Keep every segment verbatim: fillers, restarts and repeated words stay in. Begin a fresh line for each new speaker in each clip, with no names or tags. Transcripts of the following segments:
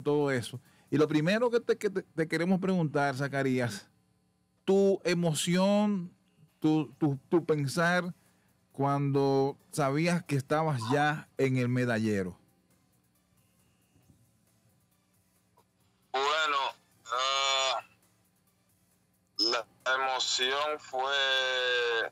todo eso. Y lo primero que te, que te, te queremos preguntar, Zacarías, tu emoción, tu, tu, tu pensar cuando sabías que estabas ya en el medallero.
Bueno, uh, la emoción fue,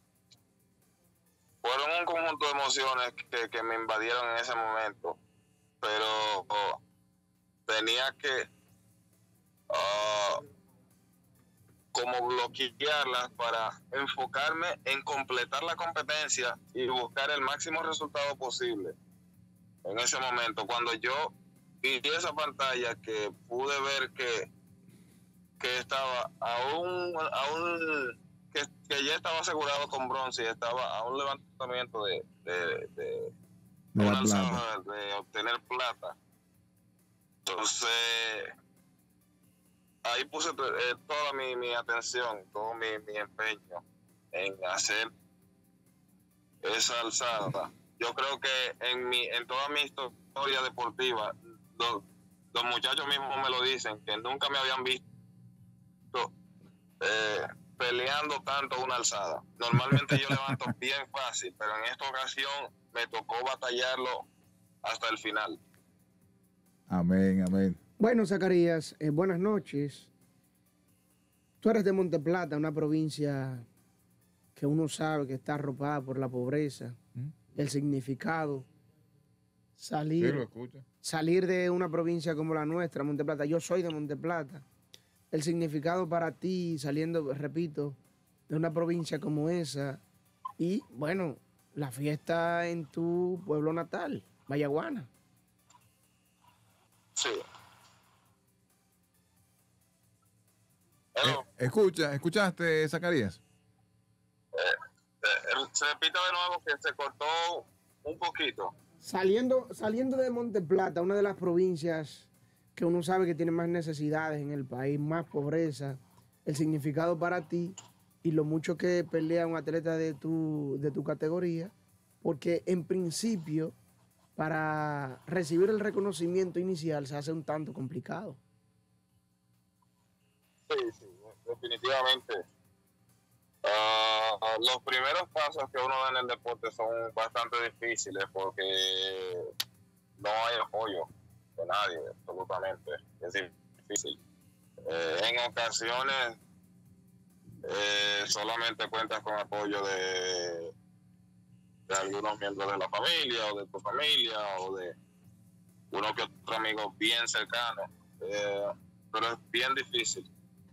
fueron un conjunto de emociones que, que me invadieron en ese momento, pero oh, tenía que uh, como bloquearlas para enfocarme en completar la competencia y buscar el máximo resultado posible. En ese momento, cuando yo vi esa pantalla, que pude ver que, que estaba aún, aún que, que ya estaba asegurado con bronce y estaba a un levantamiento de, de, de, de una alzada de obtener plata. Entonces, ahí puse eh, toda mi, mi atención, todo mi, mi empeño en hacer esa alzada. Yo creo que en mi en toda mi historia deportiva, los, los muchachos mismos me lo dicen, que nunca me habían visto eh, peleando tanto una alzada. Normalmente yo levanto bien fácil, pero en esta ocasión me tocó batallarlo hasta el final.
Amén, amén.
Bueno, Zacarías, eh, buenas noches. Tú eres de Monteplata, una provincia que uno sabe que está arropada por la pobreza. ¿Mm? El significado, salir,
sí,
salir de una provincia como la nuestra, Monteplata. Yo soy de Monteplata. El significado para ti, saliendo, repito, de una provincia como esa. Y, bueno, la fiesta en tu pueblo natal, Vallaguana.
Sí.
Eh, escucha, ¿escuchaste, Zacarías?
Eh, eh, se repite de nuevo que se cortó un poquito.
Saliendo, saliendo de Monteplata, una de las provincias que uno sabe que tiene más necesidades en el país, más pobreza, el significado para ti y lo mucho que pelea un atleta de tu, de tu categoría, porque en principio para recibir el reconocimiento inicial se hace un tanto complicado.
Sí, sí, definitivamente. Uh, los primeros pasos que uno da en el deporte son bastante difíciles porque no hay apoyo de nadie, absolutamente. Es difícil. Eh, en ocasiones eh, solamente cuentas con apoyo de, de algunos miembros de la familia o de tu familia o de uno que otro amigo bien cercano. Eh, pero es bien difícil.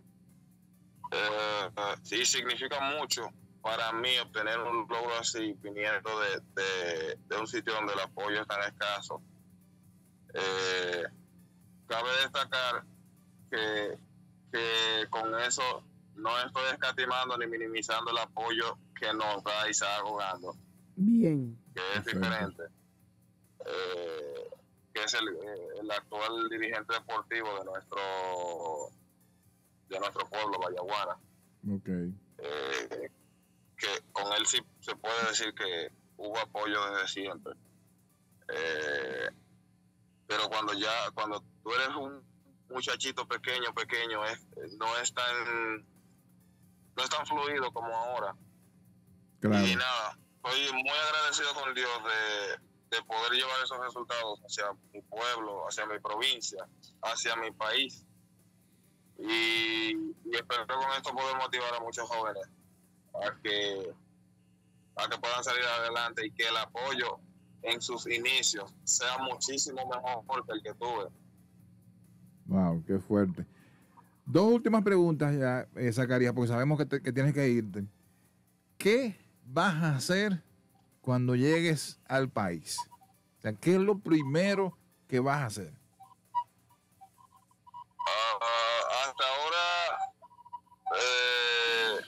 Eh, sí, significa mucho para mí obtener un logro así viniendo de, de, de un sitio donde el apoyo es tan escaso. Eh, cabe destacar que, que con eso no estoy escatimando ni minimizando el apoyo que nos da Isaac Jugando.
Bien.
Que es Perfecto. diferente. Eh, que es el, el actual dirigente deportivo de nuestro de nuestro pueblo, Vallaguana.
Okay.
Eh, que con él sí se puede decir que hubo apoyo desde siempre. Eh, pero cuando ya, cuando tú eres un muchachito pequeño, pequeño, es, no es tan no es tan fluido como ahora.
Claro.
Y nada, estoy muy agradecido con Dios de, de poder llevar esos resultados hacia mi pueblo, hacia mi provincia, hacia mi país. Y, y espero con esto poder motivar a muchos jóvenes a que, a que puedan salir adelante y que el apoyo en sus inicios sea muchísimo mejor que el que tuve.
Wow, qué fuerte. Dos últimas preguntas ya, eh, Zacarías, porque sabemos que, te, que tienes que irte. ¿Qué vas a hacer cuando llegues al país? O sea, ¿qué es lo primero que vas a hacer?
Uh, hasta ahora eh,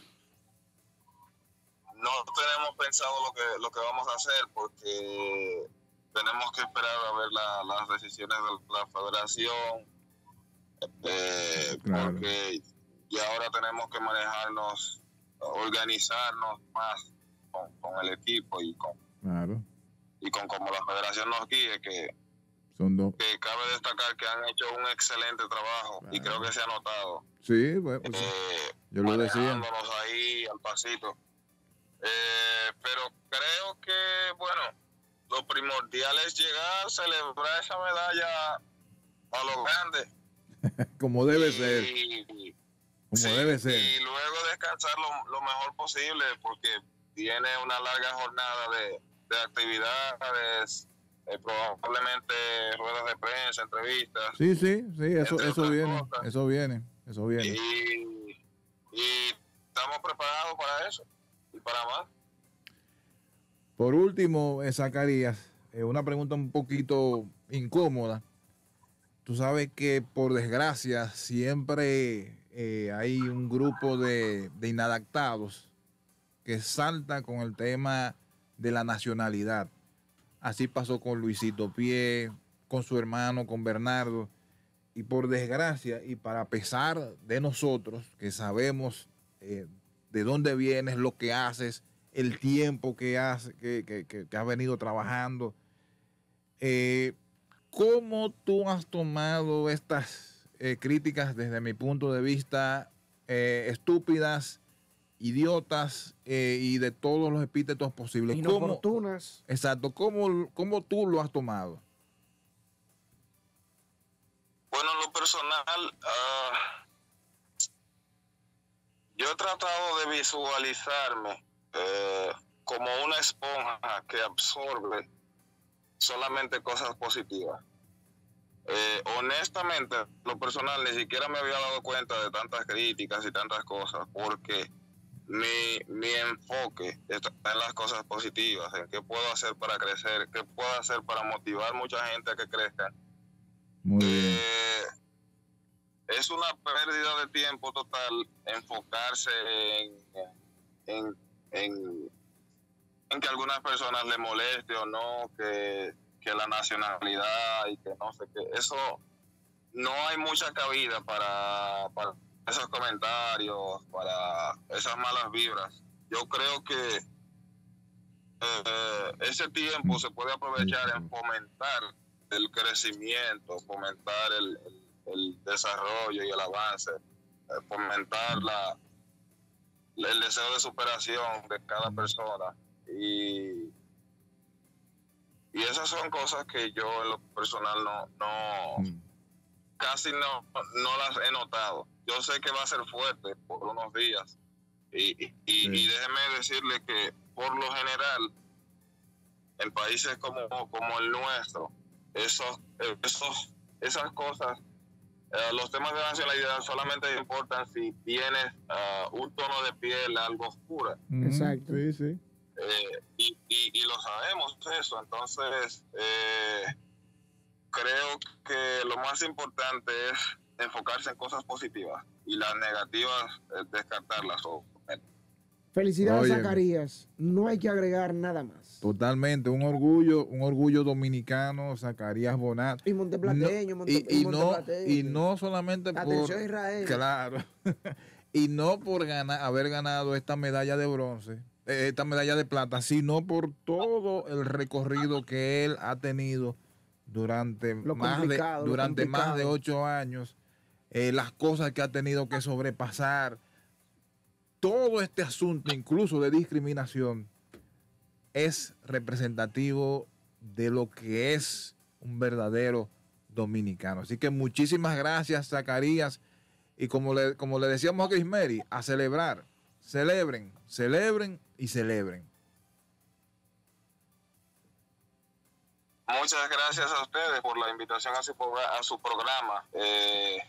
no tenemos pensado lo que lo que vamos a hacer porque tenemos que esperar a ver la, las decisiones de la federación eh, claro. Porque ya ahora tenemos que manejarnos, organizarnos más con, con el equipo y con
claro.
y con como la federación nos guíe, que
Son dos.
que cabe destacar que han hecho un excelente trabajo
Claro.
y creo que se ha notado.
Sí, bueno, pues,
Eh,
yo lo decía.
manejándonos ahí al pasito. Eh, pero creo que, bueno, lo primordial es llegar, celebrar esa medalla a lo grande.
Como debe
y,
ser.
y-
Como
sí,
debe ser.
Y luego descansar lo, lo mejor posible porque viene una larga jornada de, de actividades, eh, probablemente ruedas de prensa, entrevistas.
Sí, sí, sí, eso,
Entre
eso
otras
viene,
cosas.
eso viene, eso viene.
Y, y estamos preparados para eso y para más.
Por último, eh, Zacarías, eh, una pregunta un poquito incómoda. Tú sabes que por desgracia siempre eh, hay un grupo de, de inadaptados que salta con el tema de la nacionalidad. Así pasó con Luisito Pie, con su hermano, con Bernardo. Y por desgracia, y para pesar de nosotros, que sabemos eh, de dónde vienes, lo que haces, el tiempo que has, que, que, que, que has venido trabajando, eh, ¿cómo tú has tomado estas eh, críticas desde mi punto de vista eh, estúpidas, idiotas eh, y de todos los epítetos posibles? ¿Cómo,
Inoportunas.
exacto, ¿cómo, cómo tú lo has tomado?
Bueno, en lo personal, ah, yo he tratado de visualizarme eh, como una esponja que absorbe solamente cosas positivas. Eh, honestamente, lo personal, ni siquiera me había dado cuenta de tantas críticas y tantas cosas, porque mi, mi enfoque está en las cosas positivas, en qué puedo hacer para crecer, qué puedo hacer para motivar mucha gente a que crezca.
Muy bien.
Eh, es una pérdida de tiempo total enfocarse en, en, en, en que a algunas personas les moleste o no, que, que la nacionalidad y que no sé qué. Eso no hay mucha cabida para, para esos comentarios, para esas malas vibras. Yo creo que eh, ese tiempo se puede aprovechar en fomentar el crecimiento, fomentar el, el, el desarrollo y el avance, eh, fomentar la, el deseo de superación de cada persona. Y, y esas son cosas que yo en lo personal no, no
Mm.
casi no, no las he notado. Yo sé que va a ser fuerte por unos días. Y, y, y,
Sí.
y déjeme decirle que por lo general, en países como, como el nuestro, esos, esos, esas cosas, eh, los temas de nacionalidad solamente importan si tienes uh, un tono de piel algo oscura.
Mm,
Exacto.
sí, sí.
Eh, y, y, y lo sabemos eso. Entonces, eh, creo que lo más importante es enfocarse en cosas positivas y las negativas, eh, descartarlas. O, eh,
Felicidades,
Oye.
Zacarías. No hay que agregar nada más.
Totalmente, un orgullo, un orgullo dominicano, Zacarías Bonat.
Y Monteplateño,
No,
Monte,
y, y,
y
no,
Monteplateño.
y no solamente por...
Atención, Israel.
Claro. Y no por ganar, haber ganado esta medalla de bronce, eh, esta medalla de plata, sino por todo el recorrido que él ha tenido durante,
Lo
más de,
complicado, lo
durante más de
complicado.
ocho años, eh, las cosas que ha tenido que sobrepasar, todo este asunto, incluso de discriminación, es representativo de lo que es un verdadero dominicano. Así que muchísimas gracias, Zacarías. Y como le, como le decíamos a Chris Mary, a celebrar. Celebren, celebren y celebren.
muchas gracias a ustedes por la invitación a su, a su programa. Eh,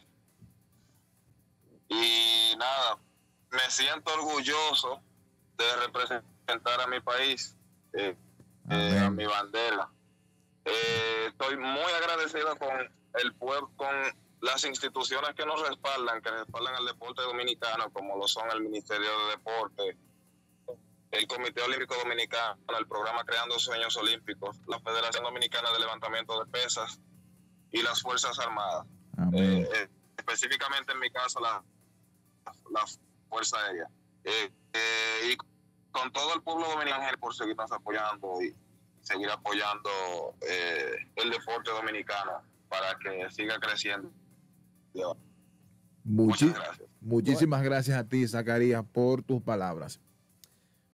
y nada, me siento orgulloso de representar a mi país, eh, eh, a mi bandera. Eh, estoy muy agradecido con el pueblo, con las instituciones que nos respaldan, que respaldan al deporte dominicano, como lo son el Ministerio de Deporte, el Comité Olímpico Dominicano, el programa Creando Sueños Olímpicos, la Federación Dominicana de Levantamiento de Pesas y las Fuerzas Armadas. Eh, eh, específicamente en mi caso, la, la Fuerza Aérea. Eh, eh, y con todo el pueblo dominicano por seguirnos apoyando y, seguir apoyando eh, el deporte dominicano para que siga creciendo.
Muchi
Muchas gracias.
Muchísimas gracias a ti, Zacarías, por tus palabras.